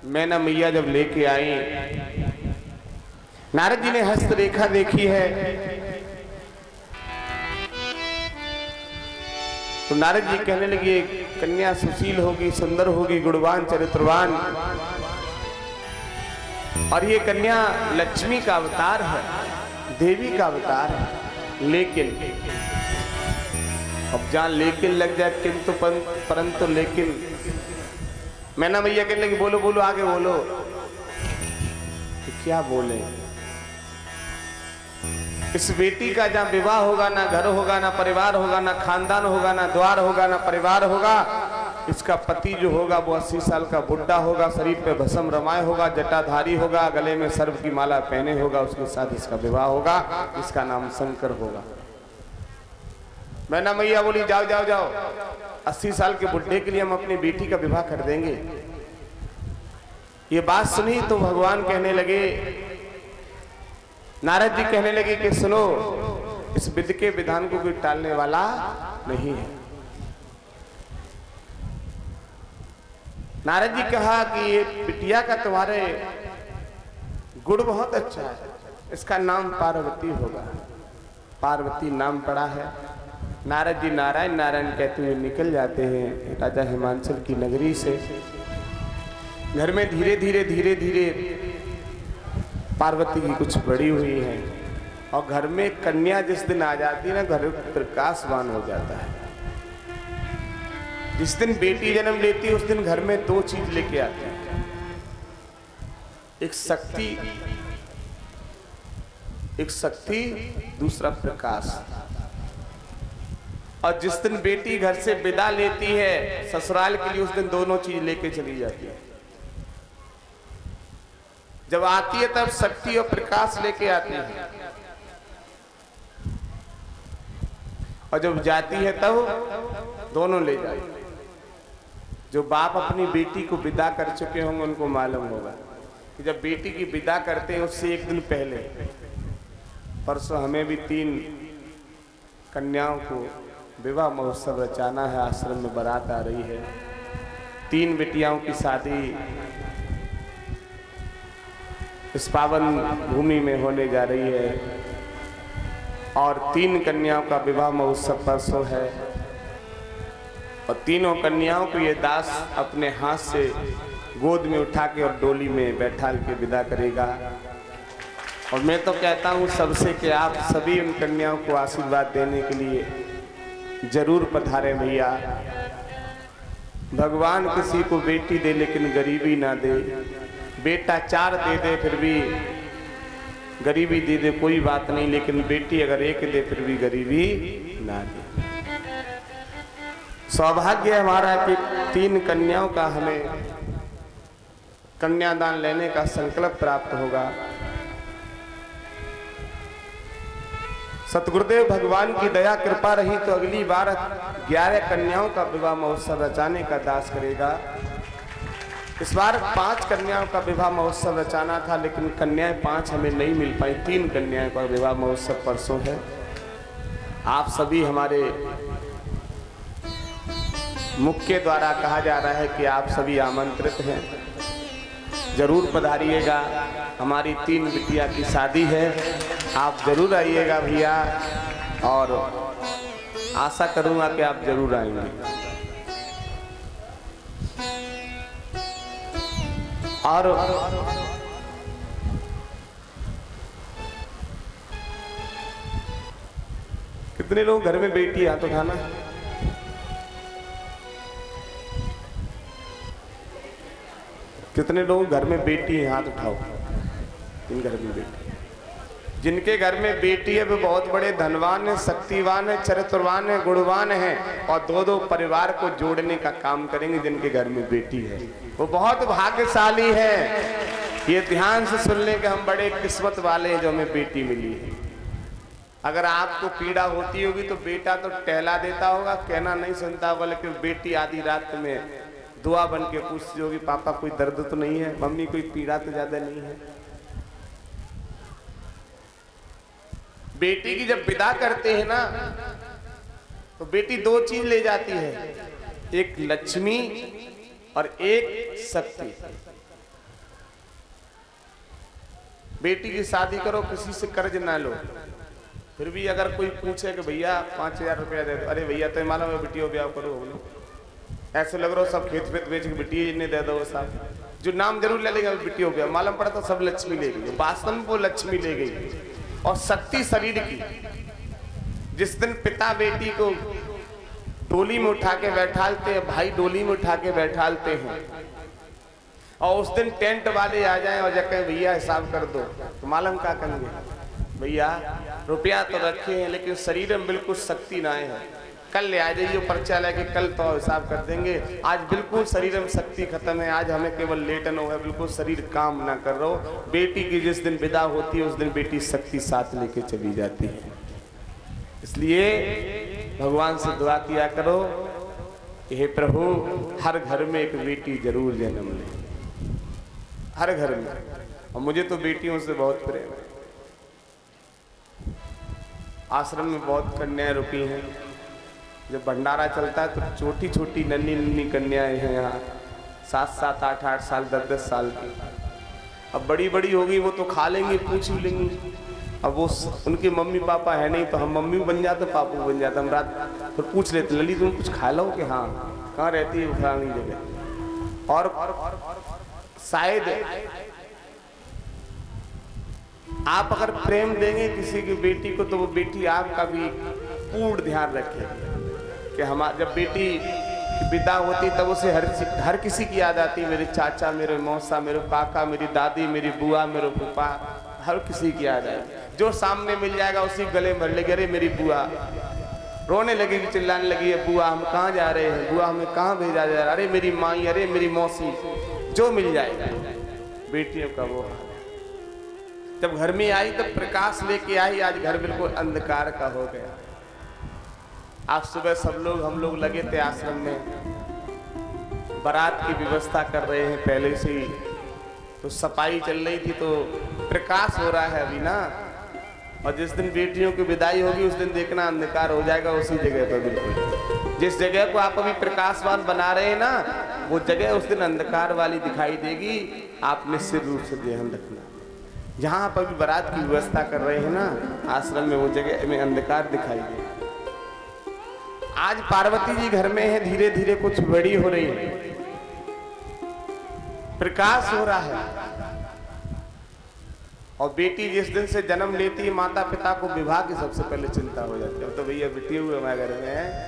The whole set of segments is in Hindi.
मैना मैया जब लेके आई, नारद जी ने हस्तरेखा देखी है तो नारद जी कहने लगे कन्या सुशील होगी, सुंदर होगी, गुणवान, चरित्रवान, और ये कन्या लक्ष्मी का अवतार है, देवी का अवतार है। लेकिन अब जहां लेकिन लग जाए, किंतु परंतु लेकिन, मैना मैया कहने लगी बोलो बोलो आगे बोलो। तो क्या बोले? इस बेटी का जहां विवाह होगा, ना घर होगा, ना परिवार होगा, ना खानदान होगा, ना द्वार होगा, ना परिवार होगा। इसका पति जो होगा वो 80 साल का बुढ़ा होगा, शरीर पे भस्म रमाए होगा, जटाधारी होगा, गले में सर्प की माला पहने होगा, उसके साथ इसका विवाह होगा, इसका नाम शंकर होगा। मैना मैया बोली जाओ जाओ जाओ, 80 साल के बुढ़े के लिए हम अपनी बेटी का विवाह कर देंगे। ये बात सुनी तो भगवान कहने लगे, नारद जी कहने लगे कि सुनो, इस विधि के विधान को कोई टालने वाला नहीं है। नारद जी कहा कि ये बिटिया का तुम्हारे गुण बहुत अच्छा है, इसका नाम पार्वती होगा। पार्वती नाम पड़ा है। नारद जी नारायण नारायण कहते हुए निकल जाते हैं राजा हिमांचल की नगरी से। घर में धीरे धीरे धीरे धीरे पार्वती की कुछ बड़ी हुई है, और घर में कन्या जिस दिन आ जाती है ना, घर प्रकाशवान हो जाता है। जिस दिन बेटी जन्म लेती है उस दिन घर में दो चीज लेके आती है, एक शक्ति, दूसरा प्रकाश। और जिस दिन बेटी घर से विदा लेती है ससुराल के लिए, उस दिन दोनों चीज लेके चली जाती है। जब आती है तब शक्ति और प्रकाश लेके आती है, और जब जाती है तब दोनों ले जाती है। जो बाप अपनी बेटी को विदा कर चुके होंगे उनको मालूम होगा कि जब बेटी की विदा करते हैं उससे एक दिन पहले, परसों हमें भी 3 कन्याओं को विवाह महोत्सव रचाना है। आश्रम में बारात आ रही है, 3 बेटियाओं की शादी इस पावन भूमि में होने जा रही है, और 3 कन्याओं का विवाह महोत्सव परसों है। और तीनों कन्याओं को ये दास अपने हाथ से गोद में उठा के और डोली में बैठाल के विदा करेगा। और मैं तो कहता हूँ सबसे कि आप सभी उन कन्याओं को आशीर्वाद देने के लिए जरूर पधारे भैया। भगवान किसी को बेटी दे लेकिन गरीबी ना दे। बेटा 4 दे दे फिर भी गरीबी दे दे कोई बात नहीं, लेकिन बेटी अगर 1 दे फिर भी गरीबी ना दे। सौभाग्य हमारा कि 3 कन्याओं का हमें कन्यादान लेने का संकल्प प्राप्त होगा। सतगुरुदेव भगवान की दया कृपा रही तो अगली बार 11 कन्याओं का विवाह महोत्सव रचाने का दास करेगा। इस बार 5 कन्याओं का विवाह महोत्सव रचाना था, लेकिन कन्याएं 5 हमें नहीं मिल पाई। 3 कन्याओं का विवाह महोत्सव परसों है। आप सभी हमारे मुख के द्वारा कहा जा रहा है कि आप सभी आमंत्रित हैं, जरूर पधारिएगा। हमारी 3 बिटिया की शादी है, आप जरूर आइएगा भैया, और आशा करूंगा कि आप जरूर आएंगे। और कितने लोग घर में बेटी हाथ उठाना? कितने लोग घर में बेटी है? हाथ उठाओ। इन घर में बेटी, जिनके घर में बेटी है वो बहुत बड़े धनवान है, शक्तिवान है, चरित्रवान है, गुणवान है, और 2-2 परिवार को जोड़ने का काम करेंगे। जिनके घर में बेटी है वो बहुत भाग्यशाली है। ये ध्यान से सुन लें कि हम बड़े किस्मत वाले हैं जो हमें बेटी मिली है। अगर आपको पीड़ा होती होगी तो बेटा तो टहला देता होगा, कहना नहीं सुनता होगा, लेकिन बेटी आधी रात में दुआ बन के पूछती होगी, पापा कोई दर्द तो नहीं है, मम्मी कोई पीड़ा तो ज्यादा नहीं है। बेटी की जब विदा करते हैं ना तो बेटी 2 चीज ले जाती है, एक लक्ष्मी और एक शक्ति। बेटी की शादी करो, किसी से कर्ज ना लो। फिर भी अगर कोई पूछे कि भैया 5000 रुपया दे दो, अरे भैया तो मालूम है बेटियों ब्याह करो, ऐसे लग रहा सब खेत वेत बेच के बेटी इन्हें दे दो। साहब जो नाम जरूर ले लेगा बेटियों ब्याह, मालूम पड़ा तो सब लक्ष्मी ले गई, वास्तव में वो लक्ष्मी ले गई। और शक्ति शरीर की, जिस दिन पिता बेटी को डोली में उठा के बैठालते हैं, भाई डोली में उठा के बैठालते हैं, और उस दिन टेंट वाले आ जाएं और जब भैया हिसाब कर दो, तो मालूम क्या करेंगे, भैया रुपया तो रखे हैं लेकिन शरीर में बिल्कुल शक्ति ना है, कल ले आ जाइए पर्चा लेके, कल तो हिसाब कर देंगे। आज बिल्कुल शरीर में शक्ति खत्म है, आज हमें केवल लेटन हो है, बिल्कुल शरीर काम ना कर रहा हो। बेटी की जिस दिन विदा होती है उस दिन बेटी शक्ति साथ लेके चली जाती है। इसलिए भगवान से दुआ किया करो, हे प्रभु हर घर में एक बेटी जरूर जन्म ले, हर घर में। और मुझे तो बेटियों से बहुत प्रेम है। आश्रम में बहुत कन्याएं रुकी हैं, जब भंडारा चलता है तो छोटी छोटी नन्ही नन्ही कन्याएं हैं यहाँ, 7-7, 8-8 साल, 10-10 साल की। अब बड़ी बड़ी होगी वो तो खा लेंगी, पूछ भी लेंगी। अब वो उनके मम्मी पापा है नहीं तो हम मम्मी बन जाते, पापू बन जाते। हम रात फिर पूछ लेते, ललित तुम कुछ खा लो कि हाँ, कहाँ रहती है फलानी जगह। और शायद आप अगर प्रेम देंगे किसी की बेटी को तो वो बेटी आपका भी पूर्ण ध्यान रखेगी कि हमारा जब बेटी विदा होती तब उसे हर किसी की याद आती, मेरे चाचा, मेरे मौसा, मेरे काका, मेरी दादी, मेरी बुआ, मेरे फूफा, हर किसी की याद आएगी। जो सामने मिल जाएगा उसी गले भर लेगी, अरे मेरी बुआ, रोने लगेगी, चिल्लाने लगी है, बुआ हम कहाँ जा रहे हैं, बुआ हमें कहाँ भेजा जा रहा है, अरे मेरी माई, अरे मेरी मौसी, जो मिल जाएगा। बेटियों का वो जब घर में आई तब प्रकाश लेके आई, आज घर बिल्कुल अंधकार का हो गया। आज सुबह सब लोग हम लोग लगे थे आश्रम में, बारात की व्यवस्था कर रहे हैं पहले से ही, तो सफाई चल रही थी तो प्रकाश हो रहा है अभी ना। और जिस दिन बेटियों की विदाई होगी उस दिन देखना अंधकार हो जाएगा उसी जगह पर। बिल्कुल जिस जगह को आप अभी प्रकाशवान बना रहे हैं ना, वो जगह उस दिन अंधकार वाली दिखाई देगी। आप निश्चित रूप से ध्यान रखना, जहाँ आप अभी बारात की व्यवस्था कर रहे हैं ना आश्रम में, वो जगह में अंधकार दिखाई दे। आज पार्वती जी घर में है, धीरे धीरे कुछ बड़ी हो रही है, प्रकाश हो रहा है। और बेटी जिस दिन से जन्म लेती है माता पिता को विवाह की सबसे पहले चिंता हो जाती है। तो भैया बेटी हुए हमारे घर में,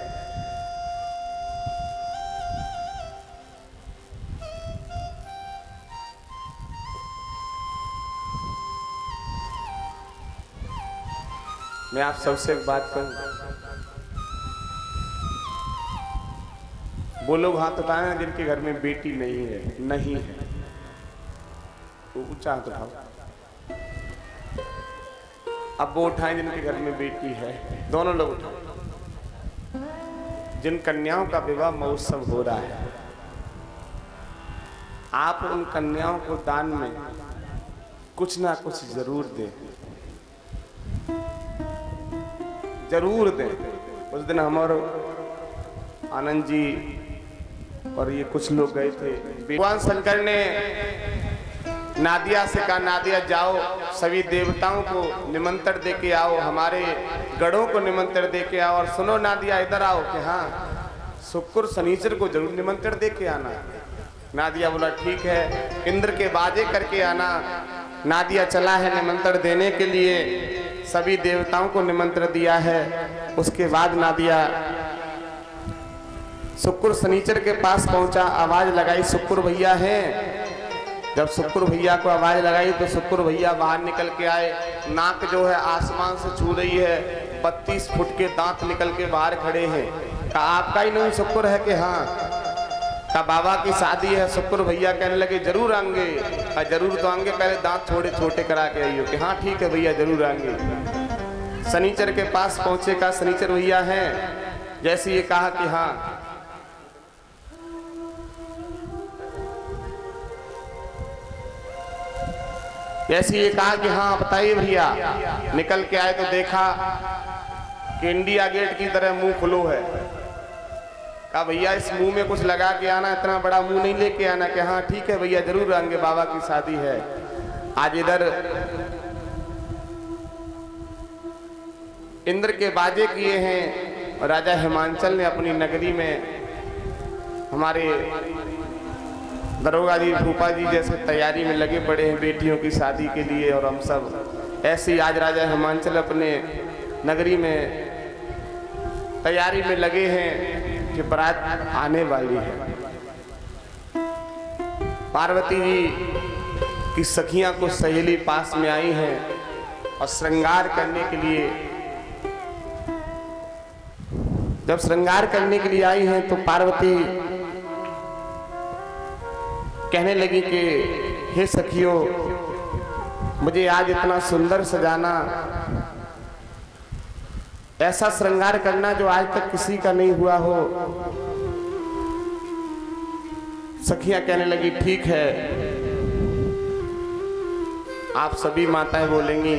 मैं आप सबसे एक बात कहूँ, वो लोग हाथ उठाए हैं जिनके घर में बेटी नहीं है, नहीं है, वो ऊंचा हाथ उठाओ। अब वो उठाएं जिनके घर में बेटी है, दोनों लोग उठाओ। जिन कन्याओं का विवाह महोत्सव हो रहा है, आप उन कन्याओं को दान में कुछ ना कुछ जरूर दें, जरूर दें। उस दिन हमारे आनंद जी और ये कुछ लोग गए थे, भगवान शंकर ने नादिया से कहा, नादिया जाओ सभी देवताओं को निमंत्रण दे के आओ, हमारे गढ़ों को निमंत्रण दे के आओ। और सुनो नादिया इधर आओ कि हाँ शुक्र शनिचर को जरूर निमंत्रण दे के आना। नादिया बोला ठीक है, इंद्र के बाजे करके आना। नादिया चला है निमंत्रण देने के लिए, सभी देवताओं को निमंत्रण दिया है। उसके बाद नादिया शुक्र शनिचर के पास पहुंचा, आवाज लगाई शुक्र भैया हैं। जब शुक्र भैया को आवाज लगाई तो शुक्र भैया बाहर निकल के आए, नाक जो है आसमान से छू रही है, 32 फुट के दांत निकल के बाहर खड़े हैं। कहा आपका ही नहीं शुक्र है कि हाँ? कहा बाबा की शादी है। शुक्र भैया कहने लगे जरूर आएंगे। जरूर तो आएंगे, पहले दांत थोड़े छोटे करा के आइयो। कि हाँ ठीक है भैया जरूर आएंगे। शनिचर के पास पहुंचे, कहा शनिचर भैया हैं। जैसे ये कहा कि हाँ, जैसे ये कहा कि हाँ बताइए भैया। निकल के आए तो देखा कि इंडिया गेट की तरह मुंह खुलो है। कहा भैया इस मुंह में कुछ लगा के आना, इतना बड़ा मुंह नहीं लेके आना। कि हाँ ठीक है भैया जरूर आएंगे, बाबा की शादी है। आज इधर इंद्र के बाजे किए हैं और राजा हिमांचल ने अपनी नगरी में हमारे दरोगा जी भूपा जी जैसे तैयारी में लगे पड़े हैं बेटियों की शादी के लिए। और हम सब ऐसे ही आज राजा हिमांचल अपने नगरी में तैयारी में लगे हैं कि बारात आने वाली है। पार्वती जी की सखियां कुछ सहेली पास में आई हैं और श्रृंगार करने के लिए, जब श्रृंगार करने के लिए आई हैं तो पार्वती कहने लगी कि हे सखियों, मुझे आज इतना सुंदर सजाना, ऐसा श्रृंगार करना जो आज तक किसी का नहीं हुआ हो। सखियां कहने लगी ठीक है। आप सभी माताएं बोलेंगी,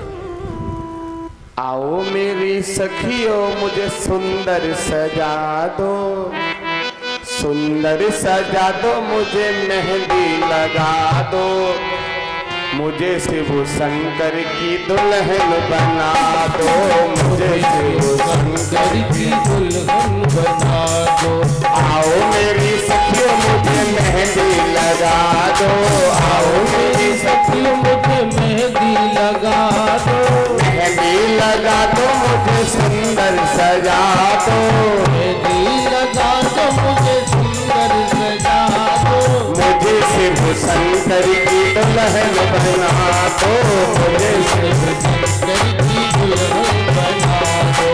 आओ मेरी सखियों मुझे सुंदर सजा दो, सुंदर सजा दो, मुझे मेहंदी लगा दो, मुझे शिव शंकर की दुल्हन बना दो, मुझे शिव शंकर की दुल्हन बना दो। आओ मेरी सखियों मुझे मेहंदी लगा दो, आओ मेरी सखियों मुझे मेहंदी लगा दो, मेहंदी लगा दो, मुझे सुंदर सजा दो, मेहंदी लगा दो, मुझे सुंदर सजा दो, मुझे शिव शंकर की दुल्हन बना दो, मुझे शिव शंकर की दुल्हन बना दो।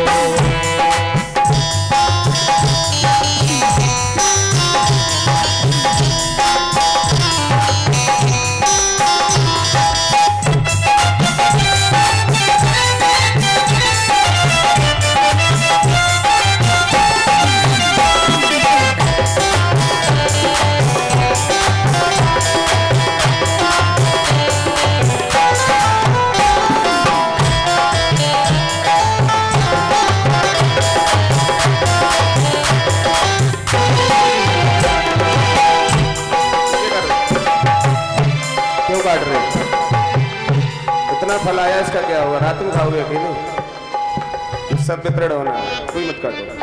इतना फल आया, इसका क्या होगा? रात में खाओगे अकेले? सब वितरण होना, कोई मत काटो।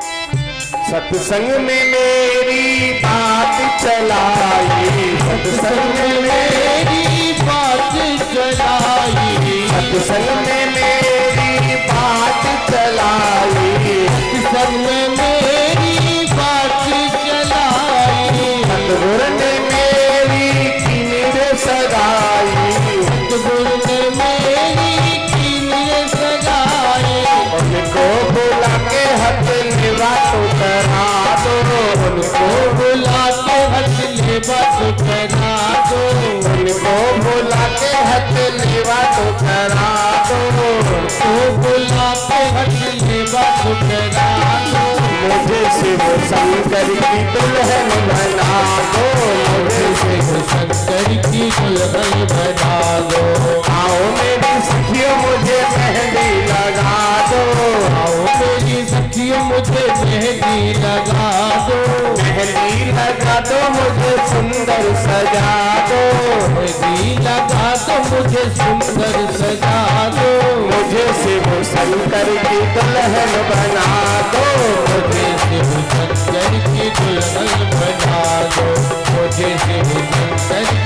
सत्संग में मेरी बात चलाई, सत्संग में मेरी बात चलाई, सत्संग में मेरी बात चलाई, सत्संग में मेरी बात चलाई, सतगुरु ने मेरी कीमत सगाई, सतगुरु ने मेरी कीमत सगाई, उनको बुला के हथ लेवा तो करा दो, उनको बुला के हथ लेवा तो करा दो, उनको बुला के हथ लेवा तो करा दो, उनको बुला के हथ लेवा तो करा दो, मुझे शिव शंकर की दुल्हन बना दो, मुझे शिव शंकर की दुल्हन बना दो। आओ मेरी सखियों मुझे मेहंदी लगा दो, आओ मेरी सखियों मुझे मेहंदी लगा दो, मेहंदी लगा दो, मुझे सुंदर सजा दो, मेहंदी लगा दो, मुझे सुंदर सजा दो, मुझे शिव शंकर की दुल्हन बना दो, मुझे शिव शंकर की दुल्हन बना दो, मुझे शिव शंकर